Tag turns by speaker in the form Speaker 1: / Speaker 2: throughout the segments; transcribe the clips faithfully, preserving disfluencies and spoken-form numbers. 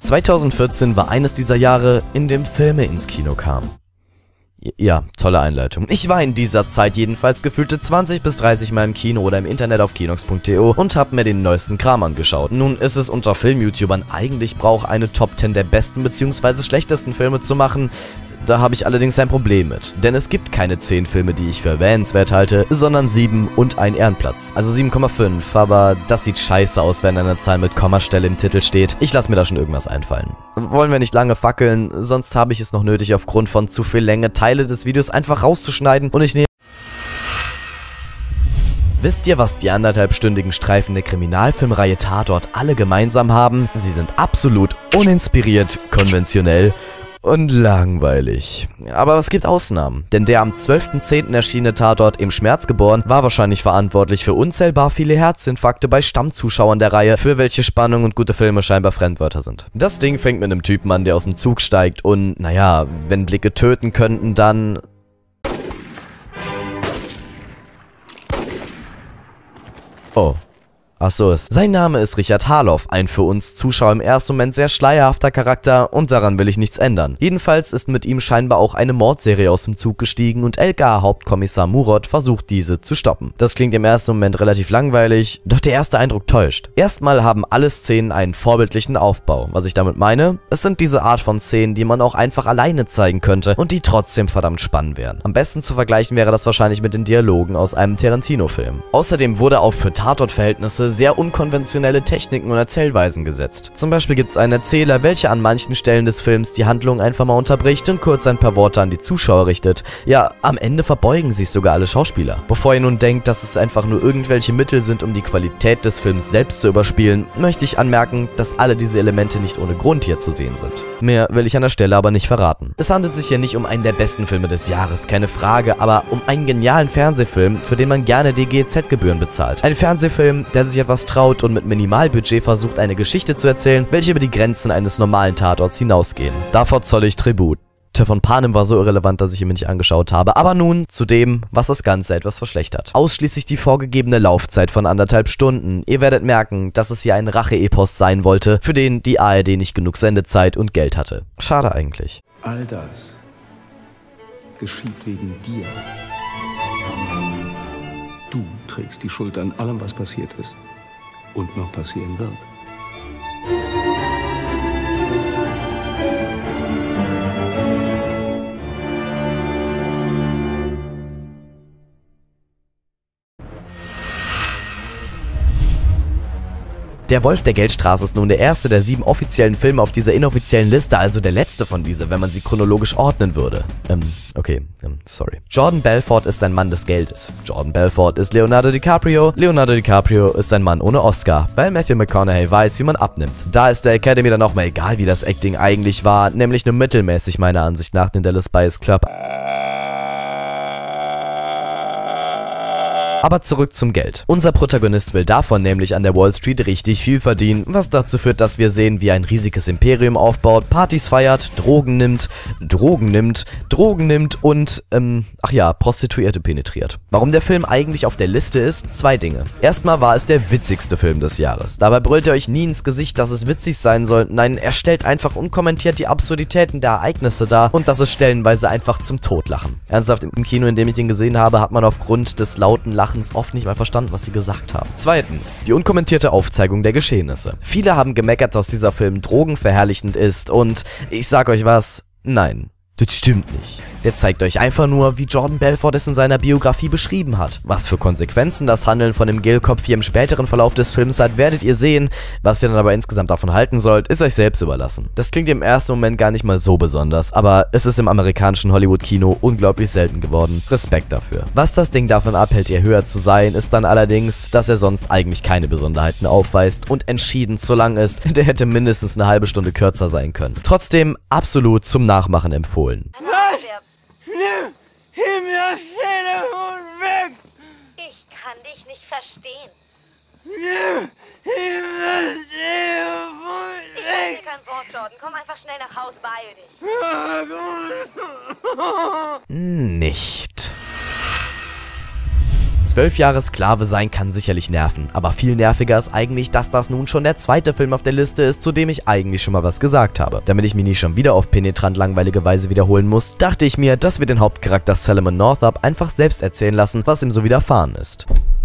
Speaker 1: zweitausendvierzehn war eines dieser Jahre, in dem Filme ins Kino kamen. Ja, tolle Einleitung. Ich war in dieser Zeit jedenfalls gefühlte zwanzig bis dreißig Mal im Kino oder im Internet auf kinox punkt de und hab mir den neuesten Kram angeschaut. Nun ist es unter Film-YouTubern eigentlich Brauch, eine Top zehn der besten bzw. schlechtesten Filme zu machen. Da habe ich allerdings ein Problem mit, denn es gibt keine zehn Filme, die ich für erwähnenswert halte, sondern sieben und ein Ehrenplatz. Also sieben Komma fünf, aber das sieht scheiße aus, wenn eine Zahl mit Kommastelle im Titel steht. Ich lasse mir da schon irgendwas einfallen. Wollen wir nicht lange fackeln, sonst habe ich es noch nötig, aufgrund von zu viel Länge Teile des Videos einfach rauszuschneiden und ich nehme... Wisst ihr, was die anderthalbstündigen Streifen der Kriminalfilmreihe Tatort alle gemeinsam haben? Sie sind absolut uninspiriert, konventionell und langweilig. Aber es gibt Ausnahmen, denn der am zwölften zehnten erschienene Tatort Im Schmerz geboren war wahrscheinlich verantwortlich für unzählbar viele Herzinfarkte bei Stammzuschauern der Reihe, für welche Spannung und gute Filme scheinbar Fremdwörter sind. Das Ding fängt mit einem Typen an, der aus dem Zug steigt und, naja, wenn Blicke töten könnten, dann... Oh. Ach so ist. Sein Name ist Richard Harloff, ein für uns Zuschauer im ersten Moment sehr schleierhafter Charakter und daran will ich nichts ändern. Jedenfalls ist mit ihm scheinbar auch eine Mordserie aus dem Zug gestiegen und L K A-Hauptkommissar Murod versucht diese zu stoppen. Das klingt im ersten Moment relativ langweilig, doch der erste Eindruck täuscht. Erstmal haben alle Szenen einen vorbildlichen Aufbau. Was ich damit meine? Es sind diese Art von Szenen, die man auch einfach alleine zeigen könnte und die trotzdem verdammt spannend wären. Am besten zu vergleichen wäre das wahrscheinlich mit den Dialogen aus einem Tarantino-Film. Außerdem wurde auch für Tatort-Verhältnisse sehr unkonventionelle Techniken und Erzählweisen gesetzt. Zum Beispiel gibt es einen Erzähler, welcher an manchen Stellen des Films die Handlung einfach mal unterbricht und kurz ein paar Worte an die Zuschauer richtet. Ja, am Ende verbeugen sich sogar alle Schauspieler. Bevor ihr nun denkt, dass es einfach nur irgendwelche Mittel sind, um die Qualität des Films selbst zu überspielen, möchte ich anmerken, dass alle diese Elemente nicht ohne Grund hier zu sehen sind. Mehr will ich an der Stelle aber nicht verraten. Es handelt sich hier nicht um einen der besten Filme des Jahres, keine Frage, aber um einen genialen Fernsehfilm, für den man gerne die G E Z-Gebühren bezahlt. Ein Fernsehfilm, der sich etwas traut und mit Minimalbudget versucht, eine Geschichte zu erzählen, welche über die Grenzen eines normalen Tatorts hinausgehen. Davor zolle ich Tribut. Von Panem war so irrelevant, dass ich ihn mir nicht angeschaut habe. Aber nun zu dem, was das Ganze etwas verschlechtert. Ausschließlich die vorgegebene Laufzeit von anderthalb Stunden. Ihr werdet merken, dass es hier ein Rache-Epos sein wollte, für den die A R D nicht genug Sendezeit und Geld hatte. Schade eigentlich.
Speaker 2: All das geschieht wegen dir. Du trägst die Schuld an allem, was passiert ist und noch passieren wird.
Speaker 1: Der Wolf der Geldstraße ist nun der erste der sieben offiziellen Filme auf dieser inoffiziellen Liste, also der letzte von dieser, wenn man sie chronologisch ordnen würde. Ähm, okay, ähm, sorry. Jordan Belfort ist ein Mann des Geldes. Jordan Belfort ist Leonardo DiCaprio. Leonardo DiCaprio ist ein Mann ohne Oscar, weil Matthew McConaughey weiß, wie man abnimmt. Da ist der Academy dann auch mal egal, wie das Acting eigentlich war, nämlich nur mittelmäßig meiner Ansicht nach den Dallas Buyers Club. Aber zurück zum Geld. Unser Protagonist will davon nämlich an der Wall Street richtig viel verdienen, was dazu führt, dass wir sehen, wie er ein riesiges Imperium aufbaut, Partys feiert, Drogen nimmt, Drogen nimmt, Drogen nimmt und, ähm, ach ja, Prostituierte penetriert. Warum der Film eigentlich auf der Liste ist? Zwei Dinge. Erstmal war es der witzigste Film des Jahres. Dabei brüllt er euch nie ins Gesicht, dass es witzig sein soll. Nein, er stellt einfach unkommentiert die Absurditäten der Ereignisse dar und das ist stellenweise einfach zum Totlachen. Ernsthaft, im Kino, in dem ich ihn gesehen habe, hat man aufgrund des lauten Lachens oft nicht mal verstanden, was sie gesagt haben. Zweitens, die unkommentierte Aufzeigung der Geschehnisse. Viele haben gemeckert, dass dieser Film drogenverherrlichend ist und ich sag euch was, nein, das stimmt nicht. Der zeigt euch einfach nur, wie Jordan Belfort es in seiner Biografie beschrieben hat. Was für Konsequenzen das Handeln von dem Gelkopf hier im späteren Verlauf des Films hat, werdet ihr sehen. Was ihr dann aber insgesamt davon halten sollt, ist euch selbst überlassen. Das klingt im ersten Moment gar nicht mal so besonders, aber es ist im amerikanischen Hollywood-Kino unglaublich selten geworden. Respekt dafür. Was das Ding davon abhält, ihr höher zu sein, ist dann allerdings, dass er sonst eigentlich keine Besonderheiten aufweist und entschieden zu lang ist. Der hätte mindestens eine halbe Stunde kürzer sein können. Trotzdem absolut zum Nachmachen empfohlen.
Speaker 3: Was? Nimm ihm das Telefon weg!
Speaker 4: Ich kann dich nicht verstehen.
Speaker 3: Nimm ihm das Telefon
Speaker 4: Ich
Speaker 3: weg!
Speaker 4: höre dir kein Wort, Jordan. Komm einfach schnell nach Hause, beeil dich.
Speaker 1: Nicht. Zwölf Jahre Sklave sein kann sicherlich nerven, aber viel nerviger ist eigentlich, dass das nun schon der zweite Film auf der Liste ist, zu dem ich eigentlich schon mal was gesagt habe. Damit ich mich nicht schon wieder auf penetrant langweilige Weise wiederholen muss, dachte ich mir, dass wir den Hauptcharakter Solomon Northup einfach selbst erzählen lassen, was ihm so widerfahren ist.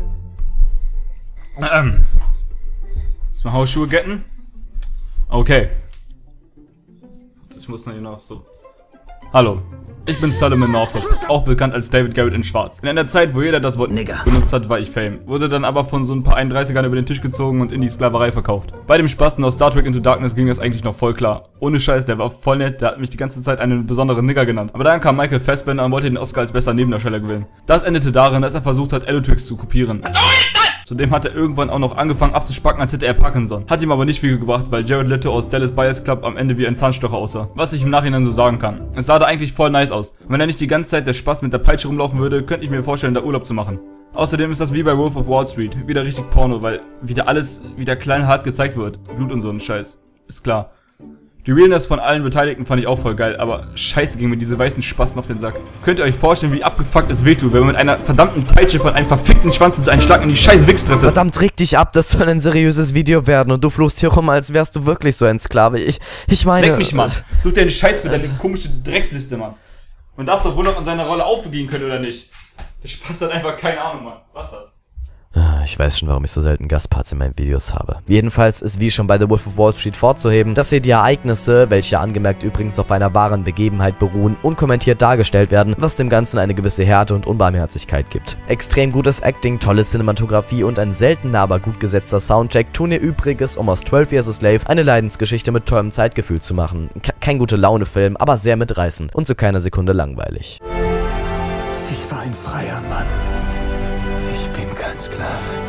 Speaker 5: Ähm. Muss man Hausschuhe getten? Okay. Ich muss noch hier noch so. Hallo. Ich bin Solomon Northup, auch bekannt als David Garrett in Schwarz. In einer Zeit, wo jeder das Wort Nigger benutzt hat, war ich Fame. Wurde dann aber von so ein paar einunddreißigern über den Tisch gezogen und in die Sklaverei verkauft. Bei dem Spasten aus Star Trek Into Darkness ging das eigentlich noch voll klar. Ohne Scheiß, der war voll nett, der hat mich die ganze Zeit einen besonderen Nigger genannt. Aber dann kam Michael Fassbender und wollte den Oscar als bester Nebendarsteller gewinnen. Das endete darin, dass er versucht hat, Elotrix zu kopieren. Zudem hat er irgendwann auch noch angefangen abzuspacken, als hätte er Parkinson. Hat ihm aber nicht viel gebracht, weil Jared Leto aus Dallas Buyers Club am Ende wie ein Zahnstocher aussah. Was ich im Nachhinein so sagen kann. Es sah da eigentlich voll nice aus. Und wenn er nicht die ganze Zeit der Spaß mit der Peitsche rumlaufen würde, könnte ich mir vorstellen, da Urlaub zu machen. Außerdem ist das wie bei Wolf of Wall Street. Wieder richtig Porno, weil wieder alles wieder klein hart gezeigt wird. Blut und so ein Scheiß. Ist klar. Die Realness von allen Beteiligten fand ich auch voll geil, aber scheiße ging mir diese weißen Spasten auf den Sack. Könnt ihr euch vorstellen, wie abgefuckt es wehtut, wenn man mit einer verdammten Peitsche von einem verfickten Schwanz einen Schlag in die scheiß Wichsfresse.
Speaker 1: Verdammt, reg dich ab, das soll ein seriöses Video werden und du fluchst hier rum, als wärst du wirklich so ein Sklave. Ich, ich meine...
Speaker 5: Leck mich, Mann. Such dir einen Scheiß für deine komische Drecksliste, Mann. Man darf doch wohl noch an seiner Rolle aufgehen können, oder nicht? Der Spaß hat einfach keine Ahnung, Mann. Was das?
Speaker 1: Ich weiß schon, warum ich so selten Gastparts in meinen Videos habe. Jedenfalls ist wie schon bei The Wolf of Wall Street vorzuheben, dass hier die Ereignisse, welche angemerkt übrigens auf einer wahren Begebenheit beruhen, unkommentiert dargestellt werden, was dem Ganzen eine gewisse Härte und Unbarmherzigkeit gibt. Extrem gutes Acting, tolle Cinematografie und ein seltener, aber gut gesetzter Soundcheck tun ihr Übriges, um aus twelve Years a Slave eine Leidensgeschichte mit tollem Zeitgefühl zu machen. Ke- kein gute Laune-Film, aber sehr mitreißend und zu keiner Sekunde langweilig.
Speaker 2: Ich war ein freier Mann. Ich bin kein Sklave.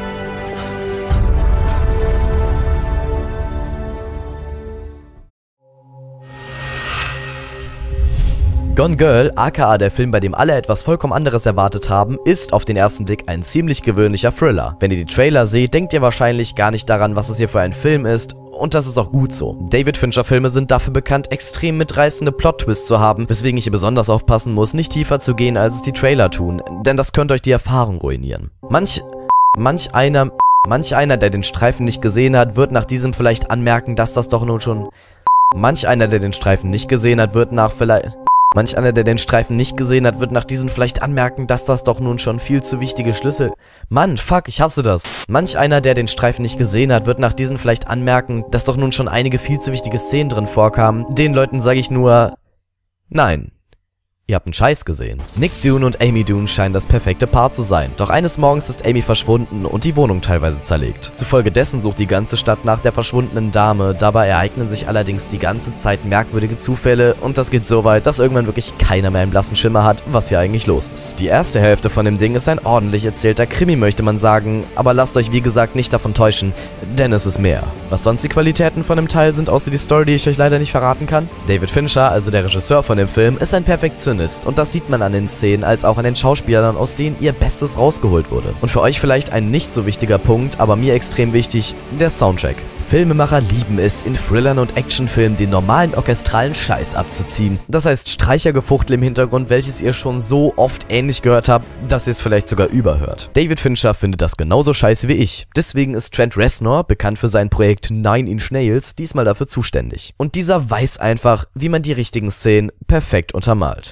Speaker 1: Gone Girl, aka der Film, bei dem alle etwas vollkommen anderes erwartet haben, ist auf den ersten Blick ein ziemlich gewöhnlicher Thriller. Wenn ihr die Trailer seht, denkt ihr wahrscheinlich gar nicht daran, was es hier für ein Film ist. Und das ist auch gut so. David Fincher Filme sind dafür bekannt, extrem mitreißende Plot-Twists zu haben, weswegen ich hier besonders aufpassen muss, nicht tiefer zu gehen, als es die Trailer tun, denn das könnte euch die Erfahrung ruinieren. Manch, manch einer, manch einer, der den Streifen nicht gesehen hat, wird nach diesem vielleicht anmerken, dass das doch nun schon... Manch einer, der den Streifen nicht gesehen hat, wird nach vielleicht... Manch einer, der den Streifen nicht gesehen hat, wird nach diesen vielleicht anmerken, dass das doch nun schon viel zu wichtige Schlüssel... Mann, fuck, ich hasse das. Manch einer, der den Streifen nicht gesehen hat, wird nach diesen vielleicht anmerken, dass doch nun schon einige viel zu wichtige Szenen drin vorkamen. Den Leuten sage ich nur... Nein. Ihr habt einen Scheiß gesehen. Nick Dune und Amy Dune scheinen das perfekte Paar zu sein. Doch eines Morgens ist Amy verschwunden und die Wohnung teilweise zerlegt. Zufolge dessen sucht die ganze Stadt nach der verschwundenen Dame. Dabei ereignen sich allerdings die ganze Zeit merkwürdige Zufälle und das geht so weit, dass irgendwann wirklich keiner mehr einen blassen Schimmer hat, was hier eigentlich los ist. Die erste Hälfte von dem Ding ist ein ordentlich erzählter Krimi, möchte man sagen, aber lasst euch wie gesagt nicht davon täuschen, denn es ist mehr. Was sonst die Qualitäten von dem Teil sind, außer die Story, die ich euch leider nicht verraten kann? David Fincher, also der Regisseur von dem Film, ist ein Perfektionist. Und das sieht man an den Szenen als auch an den Schauspielern, aus denen ihr Bestes rausgeholt wurde. Und für euch vielleicht ein nicht so wichtiger Punkt, aber mir extrem wichtig, der Soundtrack. Filmemacher lieben es, in Thrillern und Actionfilmen den normalen orchestralen Scheiß abzuziehen. Das heißt Streichergefuchtel im Hintergrund, welches ihr schon so oft ähnlich gehört habt, dass ihr es vielleicht sogar überhört. David Fincher findet das genauso scheiße wie ich. Deswegen ist Trent Reznor, bekannt für sein Projekt Nine Inch Nails, diesmal dafür zuständig. Und dieser weiß einfach, wie man die richtigen Szenen perfekt untermalt.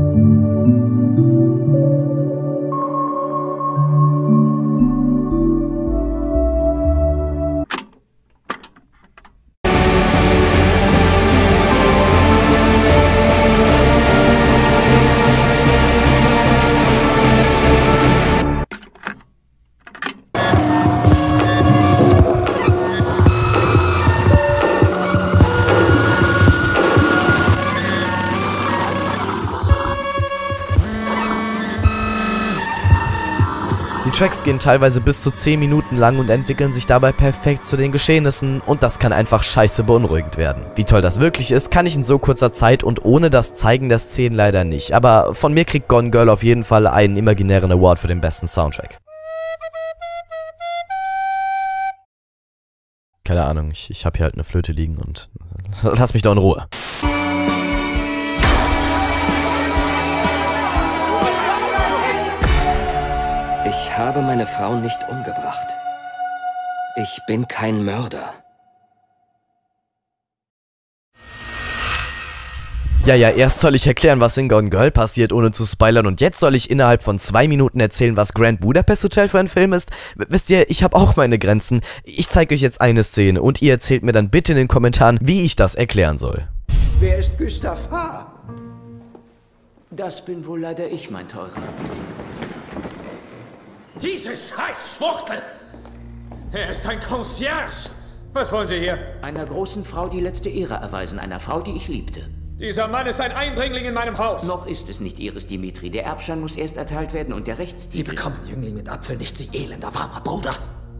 Speaker 1: Die Tracks gehen teilweise bis zu zehn Minuten lang und entwickeln sich dabei perfekt zu den Geschehnissen und das kann einfach scheiße beunruhigend werden. Wie toll das wirklich ist, kann ich in so kurzer Zeit und ohne das Zeigen der Szenen leider nicht, aber von mir kriegt Gone Girl auf jeden Fall einen imaginären Award für den besten Soundtrack. Keine Ahnung, ich, ich habe hier halt eine Flöte liegen und lass mich doch in Ruhe.
Speaker 6: Ich habe meine Frau nicht umgebracht. Ich bin kein Mörder.
Speaker 1: Ja, ja, erst soll ich erklären, was in Gone Girl passiert, ohne zu spoilern, und jetzt soll ich innerhalb von zwei Minuten erzählen, was Grand Budapest Hotel für ein Film ist? W- wisst ihr, ich habe auch meine Grenzen. Ich zeige euch jetzt eine Szene und ihr erzählt mir dann bitte in den Kommentaren, wie ich das erklären soll.
Speaker 7: Wer ist Gustav H.?
Speaker 8: Das bin wohl leider ich, mein Teurer.
Speaker 9: Diese Scheißschwuchtel! Er ist ein Concierge! Was wollen Sie hier?
Speaker 8: Einer großen Frau die letzte Ehre erweisen, einer Frau, die ich liebte.
Speaker 9: Dieser Mann ist ein Eindringling in meinem Haus!
Speaker 8: Noch ist es nicht Ihres, Dimitri. Der Erbschein muss erst erteilt werden und der Rechtstitel...
Speaker 7: Sie bekommen Jüngling mit Apfel nicht, Sie elender, warmer Bruder!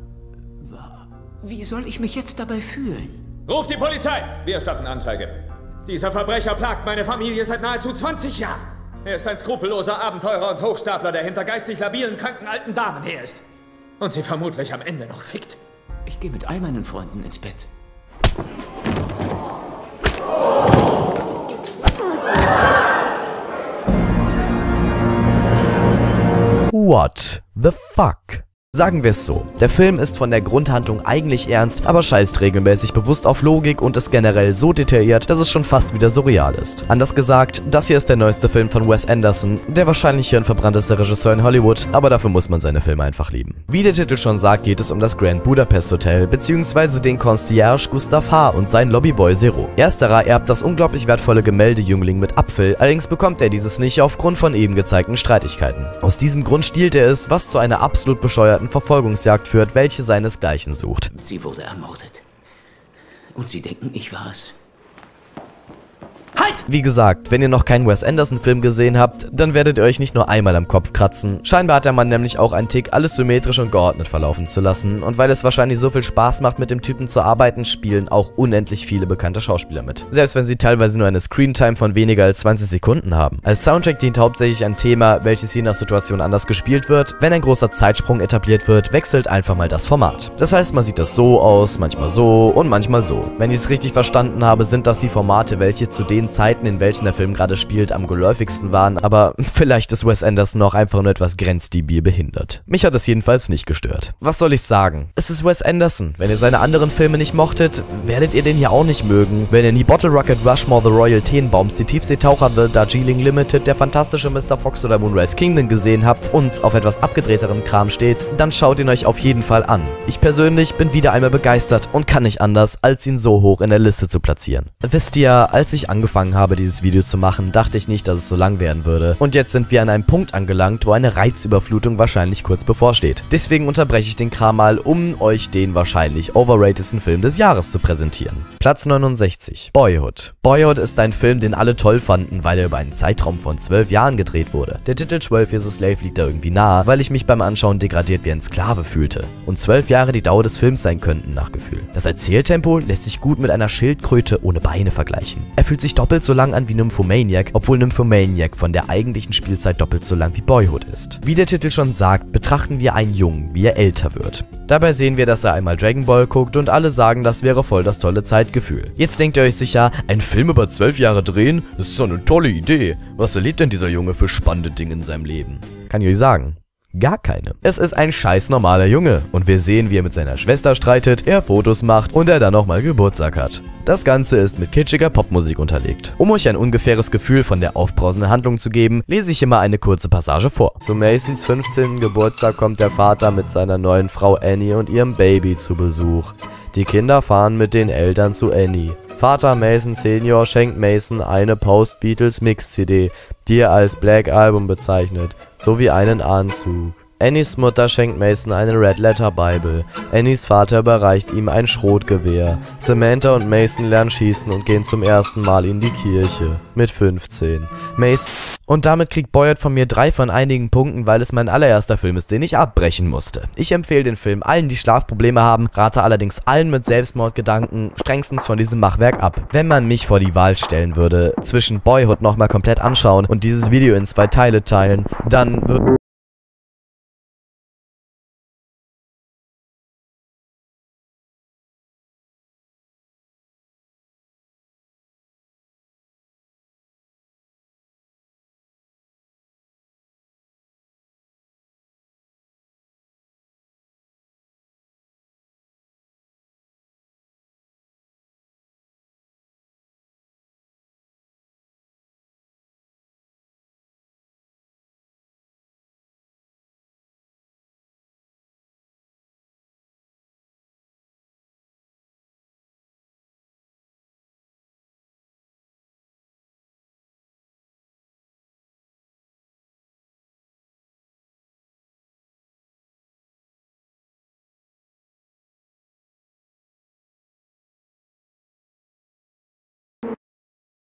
Speaker 8: Wie soll ich mich jetzt dabei fühlen?
Speaker 9: Ruf die Polizei! Wir erstatten Anzeige. Dieser Verbrecher plagt meine Familie seit nahezu zwanzig Jahren. Er ist ein skrupelloser Abenteurer und Hochstapler, der hinter geistig labilen, kranken alten Damen her ist. Und sie vermutlich am Ende noch fickt.
Speaker 8: Ich gehe mit all meinen Freunden ins Bett.
Speaker 1: What the fuck? Sagen wir es so, der Film ist von der Grundhandlung eigentlich ernst, aber scheißt regelmäßig bewusst auf Logik und ist generell so detailliert, dass es schon fast wieder surreal ist. Anders gesagt, das hier ist der neueste Film von Wes Anderson, der wahrscheinlich hier ein verbranntester Regisseur in Hollywood, aber dafür muss man seine Filme einfach lieben. Wie der Titel schon sagt, geht es um das Grand Budapest Hotel, beziehungsweise den Concierge Gustav H. und seinen Lobbyboy Zero. Ersterer erbt das unglaublich wertvolle Gemälde Jüngling mit Apfel, allerdings bekommt er dieses nicht aufgrund von eben gezeigten Streitigkeiten. Aus diesem Grund stiehlt er es, was zu einer absolut bescheuerten Verfolgungsjagd führt, welche seinesgleichen sucht.
Speaker 8: Sie wurde ermordet. Und Sie denken, ich war's?
Speaker 1: Halt! Wie gesagt, wenn ihr noch keinen Wes Anderson-Film gesehen habt, dann werdet ihr euch nicht nur einmal am Kopf kratzen. Scheinbar hat der Mann nämlich auch einen Tick, alles symmetrisch und geordnet verlaufen zu lassen. Und weil es wahrscheinlich so viel Spaß macht, mit dem Typen zu arbeiten, spielen auch unendlich viele bekannte Schauspieler mit. Selbst wenn sie teilweise nur eine Screentime von weniger als zwanzig Sekunden haben. Als Soundtrack dient hauptsächlich ein Thema, welches je nach Situation anders gespielt wird. Wenn ein großer Zeitsprung etabliert wird, wechselt einfach mal das Format. Das heißt, man sieht das so aus, manchmal so und manchmal so. Wenn ich es richtig verstanden habe, sind das die Formate, welche zu den Zeiten, in welchen der Film gerade spielt, am geläufigsten waren, aber vielleicht ist Wes Anderson auch einfach nur etwas grenzdebil behindert. Mich hat es jedenfalls nicht gestört. Was soll ich sagen? Es ist Wes Anderson. Wenn ihr seine anderen Filme nicht mochtet, werdet ihr den hier auch nicht mögen. Wenn ihr nie Bottle Rocket, Rushmore, The Royal Tenenbaums, die Tiefseetaucher, The Darjeeling Limited, der fantastische Mister Fox oder Moonrise Kingdom gesehen habt und auf etwas abgedrehteren Kram steht, dann schaut ihn euch auf jeden Fall an. Ich persönlich bin wieder einmal begeistert und kann nicht anders, als ihn so hoch in der Liste zu platzieren. Wisst ihr, als ich angefangen habe, dieses Video zu machen, dachte ich nicht, dass es so lang werden würde. Und jetzt sind wir an einem Punkt angelangt, wo eine Reizüberflutung wahrscheinlich kurz bevorsteht. Deswegen unterbreche ich den Kram mal, um euch den wahrscheinlich overratedsten Film des Jahres zu präsentieren. Platz neunundsechzig. Boyhood. Boyhood ist ein Film, den alle toll fanden, weil er über einen Zeitraum von zwölf Jahren gedreht wurde. Der Titel zwölf Years a Slave liegt da irgendwie nahe, weil ich mich beim Anschauen degradiert wie ein Sklave fühlte. Und zwölf Jahre die Dauer des Films sein könnten, nach Gefühl. Das Erzähltempo lässt sich gut mit einer Schildkröte ohne Beine vergleichen. Er fühlt sich doppelt so lang an wie Nymphomaniac, obwohl Nymphomaniac von der eigentlichen Spielzeit doppelt so lang wie Boyhood ist. Wie der Titel schon sagt, betrachten wir einen Jungen, wie er älter wird. Dabei sehen wir, dass er einmal Dragon Ball guckt und alle sagen, das wäre voll das tolle Zeitgefühl. Jetzt denkt ihr euch sicher, ein Film über zwölf Jahre drehen? Das ist doch eine tolle Idee. Was erlebt denn dieser Junge für spannende Dinge in seinem Leben? Kann ich euch sagen. Gar keine. Es ist ein scheiß normaler Junge und wir sehen, wie er mit seiner Schwester streitet, er Fotos macht und er dann nochmal Geburtstag hat. Das Ganze ist mit kitschiger Popmusik unterlegt. Um euch ein ungefähres Gefühl von der aufbrausenden Handlung zu geben, lese ich hier mal eine kurze Passage vor. Zu Masons fünfzehnten Geburtstag kommt der Vater mit seiner neuen Frau Annie und ihrem Baby zu Besuch. Die Kinder fahren mit den Eltern zu Annie. Vater Mason Senior schenkt Mason eine Post-Beatles-Mix-C D, die er als Black Album bezeichnet, sowie einen Anzug. Annies Mutter schenkt Mason eine Red Letter Bible. Annies Vater überreicht ihm ein Schrotgewehr. Samantha und Mason lernen schießen und gehen zum ersten Mal in die Kirche. Mit fünfzehn. Mason. Und damit kriegt Boyhood von mir drei von einigen Punkten, weil es mein allererster Film ist, den ich abbrechen musste. Ich empfehle den Film allen, die Schlafprobleme haben, rate allerdings allen mit Selbstmordgedanken strengstens von diesem Machwerk ab. Wenn man mich vor die Wahl stellen würde, zwischen Boyhood nochmal komplett anschauen und dieses Video in zwei Teile teilen, dann würde...